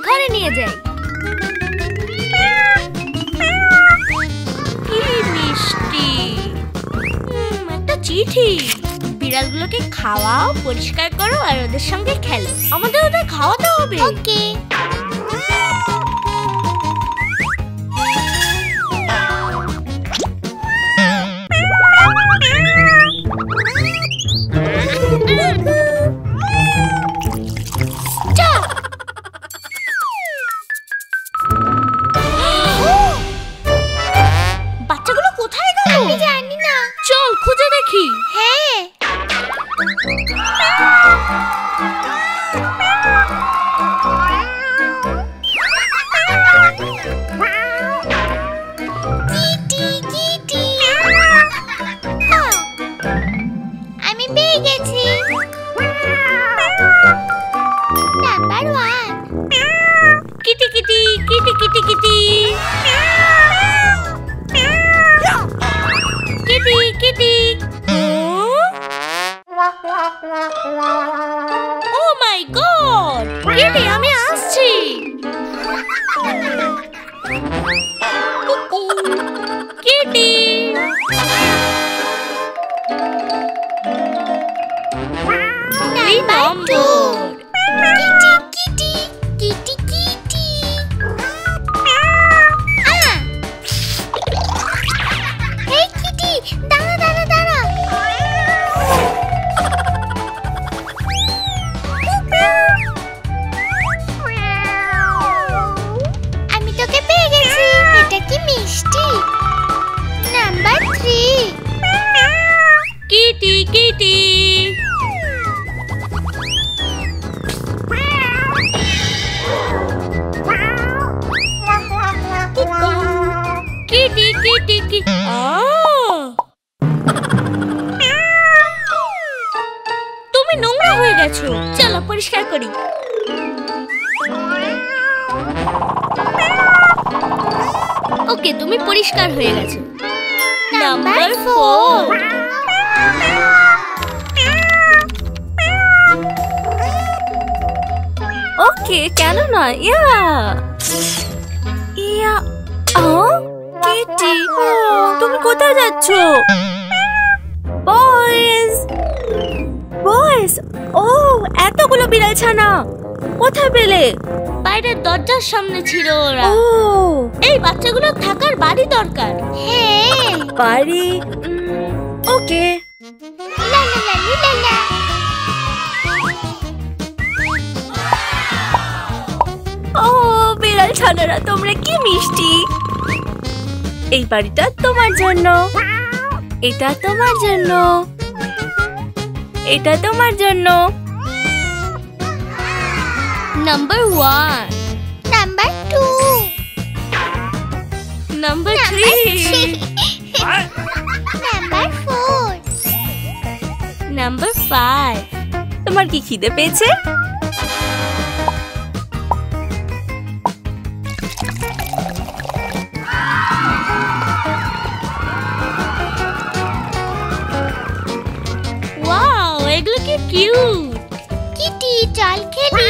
ঘরে নিয়ে যাই। কি মিষ্টি, একটা চিঠি। বিড়ালগুলোকে খাওয়াও, পরিষ্কার করো আর ওদের সঙ্গে খেলো। আমাদের ওদের খাওয়াতে হবে। ওকে। বাচ্চাগুলো কোথায় গেল? আমি জানি না। চল খুঁজে দেখি। হ্যাঁ। আমি পেয়ে গেছি। Number 1। Kitty Kitty Kitty Kitty Kitty Kitty Kitty. Oh my god, Kitty আমি আসছি। কিটি আমি তোকে পেয়ে গেছি। এটা কি মিষ্টি। Number 3। Kitty Kitty Kitty Kitty কি। তুমি নোংরা হয়ে গেছো, চলো পরিষ্কার করি। ওকে, তুমি পরিষ্কার হয়ে গেছো। নাম্বার 4। ওকে, কেন না? ইয়া ইয়া। কিটি, তুমি কোথায় যাচ্ছ? বয়েজ বয়েজ, ও এতগুলো বিড়াল ছানা কোথায় পেলে? বাইরের দরজার সামনে ছিল ওরা। ও, এই বাচ্চাগুলো থাকার বাড়ি দরকার। হ্যাঁ, বাড়ি। ওকে। লা লা লা লা লা। ও বিড়াল ছানারা, তোমরা কি মিষ্টি। এই বাড়িটা তোমার জন্য, এটা তোমার জন্য, এটা তোমার জন্য। Number 1, number 2, number 3, number 4, number 5। তোমার কি খিদে পেয়েছে? ওয়াও, এগুলো কি কিউট। কিটি, চল খেলি।